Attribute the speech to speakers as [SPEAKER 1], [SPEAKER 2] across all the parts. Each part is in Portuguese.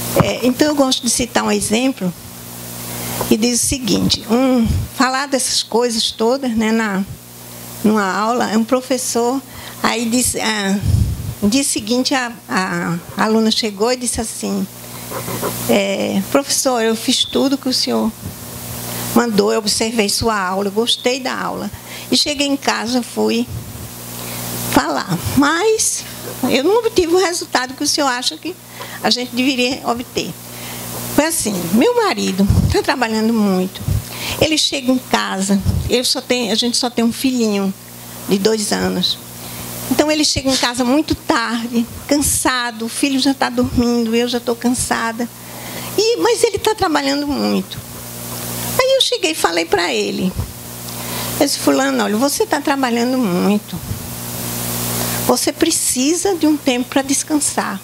[SPEAKER 1] Então, eu gosto de citar um exemplo e diz o seguinte: falar dessas coisas todas, né, numa aula, um professor, aí disse, no dia seguinte a aluna chegou e disse assim: professor, eu fiz tudo que o senhor mandou, eu observei sua aula, eu gostei da aula. E cheguei em casa, fui falar, mas eu não obtive o resultado que o senhor acha que a gente deveria obter. Foi assim: meu marido está trabalhando muito, ele chega em casa, a gente só tem um filhinho de 2 anos. Então ele chega em casa muito tarde, cansado, o filho já está dormindo, eu já estou cansada. Mas ele está trabalhando muito. Aí eu cheguei e falei para ele: eu disse, fulano, olha, você está trabalhando muito. Você precisa de um tempo para descansar.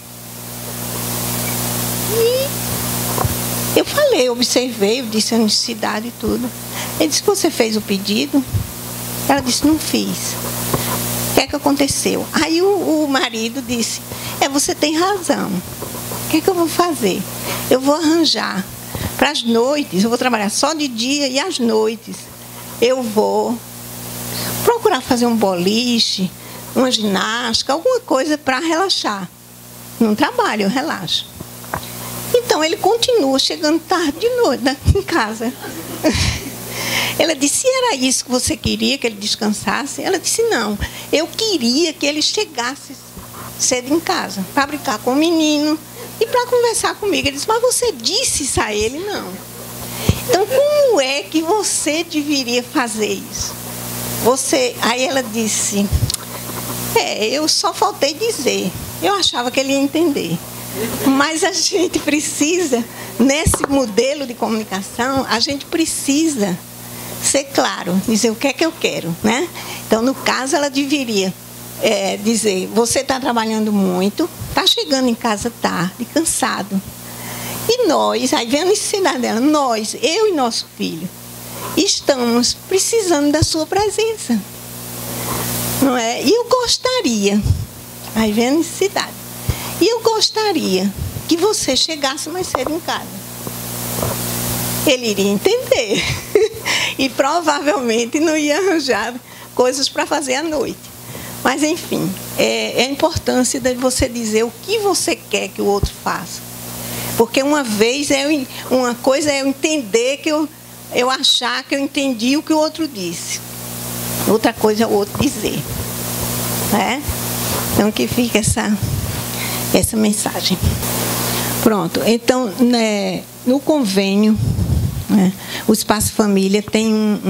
[SPEAKER 1] E eu falei, eu observei, eu disse a necessidade e tudo. Ele disse: você fez o pedido? Ela disse: não fiz. O que é que aconteceu? Aí o marido disse: você tem razão. O que é que eu vou fazer? Eu vou arranjar para as noites, eu vou trabalhar só de dia e às noites eu vou procurar fazer um boliche, uma ginástica, alguma coisa para relaxar. Não trabalho, eu relaxo. Então ele continua chegando tarde de noite, né, em casa. Ela disse: era isso que você queria, que ele descansasse? Ela disse: não, eu queria que ele chegasse cedo em casa, para brincar com o menino e para conversar comigo. Ele disse: mas você disse isso a ele? Não. Então, como é que você deveria fazer isso? Aí ela disse: eu só faltei dizer. Eu achava que ele ia entender. Mas a gente precisa, nesse modelo de comunicação, a gente precisa ser claro, dizer o que é que eu quero, né? Então, no caso, ela deveria dizer: você está trabalhando muito, está chegando em casa tarde, cansado. E nós, aí vem a necessidade dela, eu e nosso filho, estamos precisando da sua presença. Não é? E eu gostaria, aí vem a necessidade, e eu gostaria que você chegasse mais cedo em casa. Ele iria entender e provavelmente não ia arranjar coisas para fazer à noite. Mas, enfim, é a importância de você dizer o que você quer que o outro faça. Porque uma coisa é eu entender, eu achar que eu entendi o que o outro disse. Outra coisa é o outro dizer. Né? Então, que fica essa mensagem. Pronto. Então, né, no convênio, né, o Espaço Família tem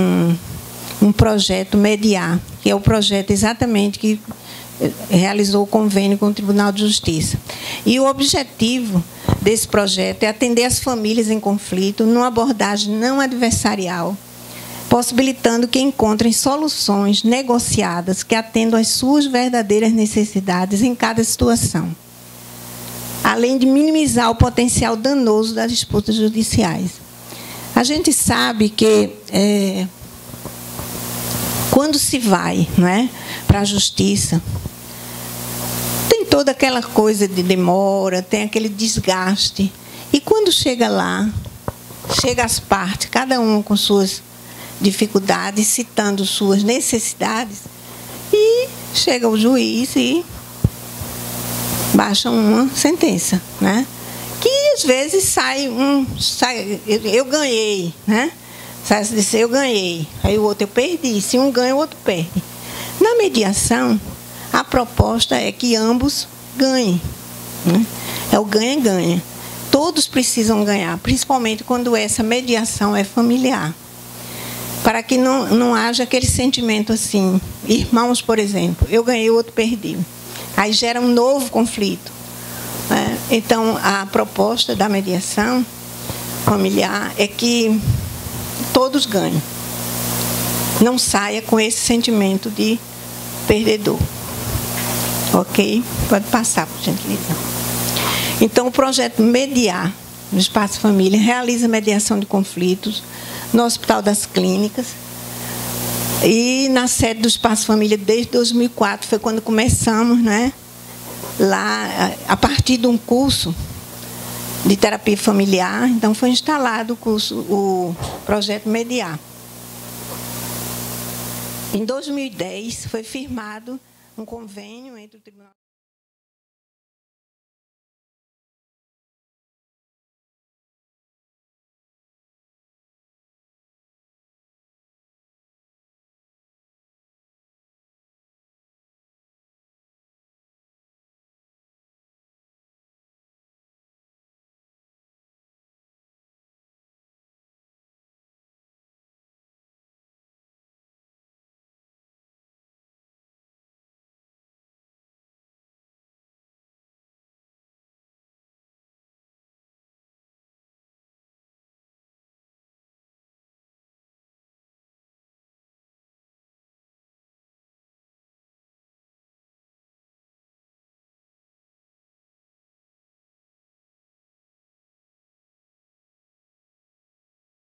[SPEAKER 1] um projeto Mediar, que é o projeto exatamente que realizou o convênio com o Tribunal de Justiça. E o objetivo desse projeto é atender as famílias em conflito numa abordagem não adversarial, possibilitando que encontrem soluções negociadas que atendam às suas verdadeiras necessidades em cada situação, além de minimizar o potencial danoso das disputas judiciais. A gente sabe que quando se vai, não é, para a justiça, tem toda aquela coisa de demora, tem aquele desgaste. E quando chega lá, chega as partes, cada uma com suas dificuldades, citando suas necessidades, e chega o juiz e baixa uma sentença, né? Que às vezes sai eu ganhei, né? Sai dizer, eu ganhei, aí o outro eu perdi. Se um ganha, o outro perde. Na mediação, a proposta é que ambos ganhem, né? É o ganha-ganha. Todos precisam ganhar, principalmente quando essa mediação é familiar, para que não haja aquele sentimento assim. Irmãos, por exemplo, eu ganhei, o outro perdeu. Aí gera um novo conflito, né? Então, a proposta da mediação familiar é que todos ganhem. Não saia com esse sentimento de perdedor. Ok? Pode passar, por gentileza. Então, o projeto Mediar, no Espaço Família, realiza mediação de conflitos no Hospital das Clínicas. E na sede do Espaço Família, desde 2004, foi quando começamos, né? Lá, a partir de um curso de terapia familiar, então foi instalado o projeto Mediar. Em 2010 foi firmado um convênio entre o Tribunal